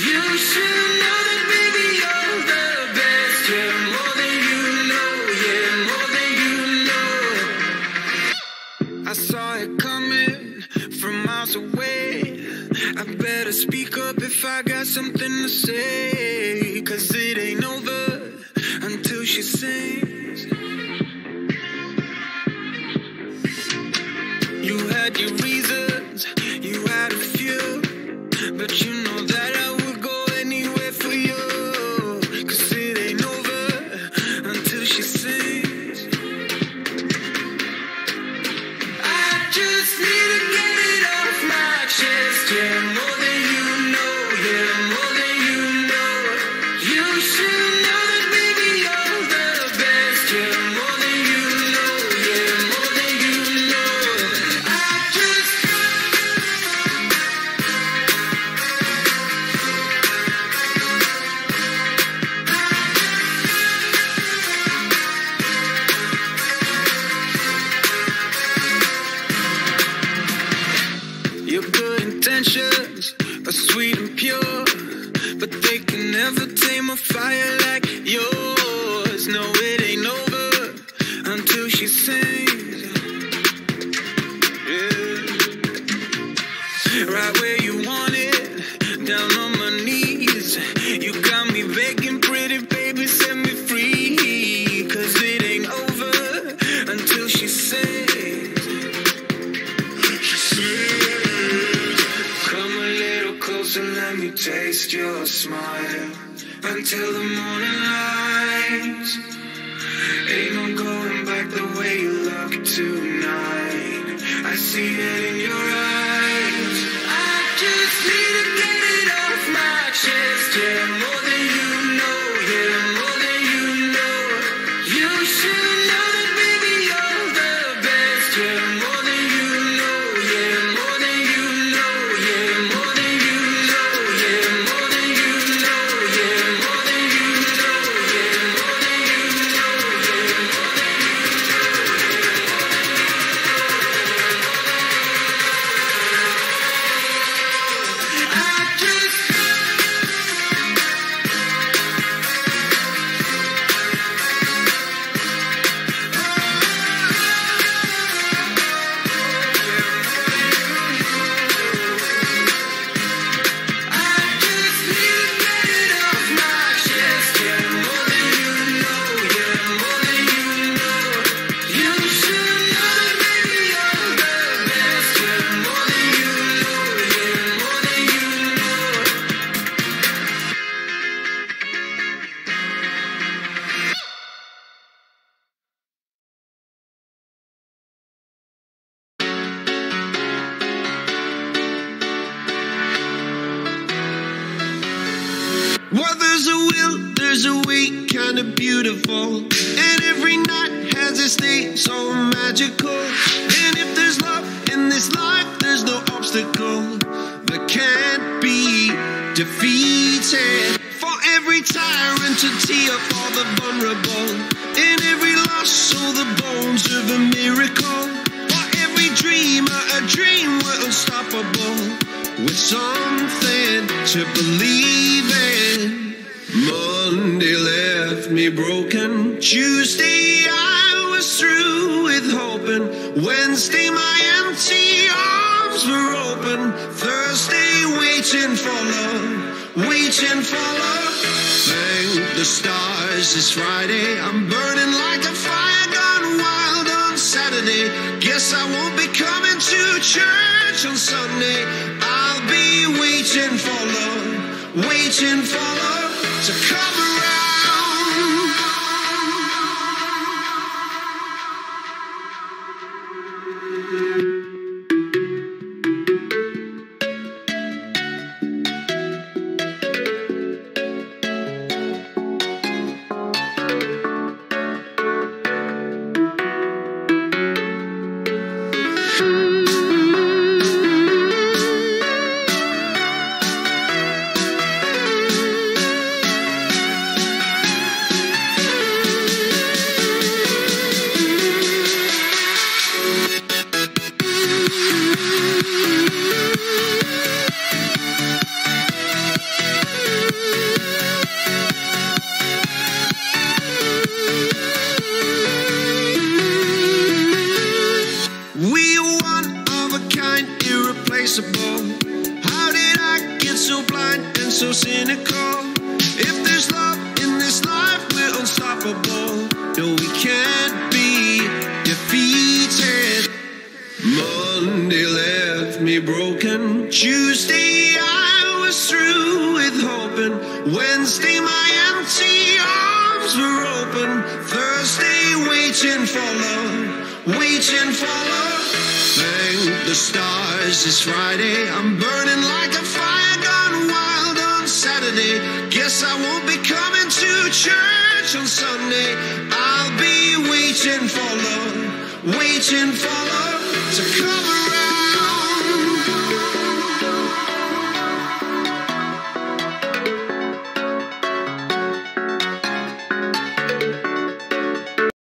You should know that, baby, you're the best. Yeah, more than you know. Yeah, more than you know. I saw it coming from miles away. I better speak up if I got something to say, 'cause it ain't over until she sings. You had your reasons, you had a few, but you know that I would go anywhere for you, 'cause it ain't over until she sings. I just need to get it off my chest. Yeah, more than you know. Yeah, more than you know. You should know that, baby, you're the best. Yeah, more than you know. Yeah, more than you know. I just Your good intentions are sweet and pure, but they can never tame a fire like yours. No, it ain't over until she sings. Yeah. Right where you want it, down on my knees. You got me begging, pretty baby, set me free, 'cause it ain't over until she sings. Come a little closer, let me taste your smile until the morning lights. Ain't no going back the way you look tonight. I see it in your eyes. I just need to get it off my chest. Yeah, more than you know. Yeah, more than you know. You should know that, baby, you're the best. Yeah, more than you know. Yeah, more than you know. Yeah, more than you know. Yeah, more than you know. Yeah, more than you know. Yeah, more than you know. Yeah, more than you know. I just Well, there's a will, there's a way, kinda beautiful. And every night has its day, so magical. And if there's love in this life, there's no obstacle that can't be defeated. For every tyrant to tear for the vulnerable. In every loss, so the bones of a miracle. For every dreamer, a dream we're unstoppable. With something to believe in. Monday left me broken. Tuesday I was through with hoping. Wednesday my empty arms were open. Thursday waiting for love, waiting for love. Thank the stars it's Friday. I'm burning like a fire gone wild on Saturday. Guess I won't be coming to church on Sunday. I'll be waiting for love, waiting for love to come around. so cynical. If there's love in this life, we're unstoppable. No, we can't be defeated. Monday left me broken. Tuesday I was through with hoping. Wednesday my empty arms were open. Thursday waiting for love, waiting for love. Thank the stars it's Friday. I'm burning like a fire gone wild on Saturday. Guess I won't be coming to church on Sunday. I'll be waiting for love, waiting for love to cover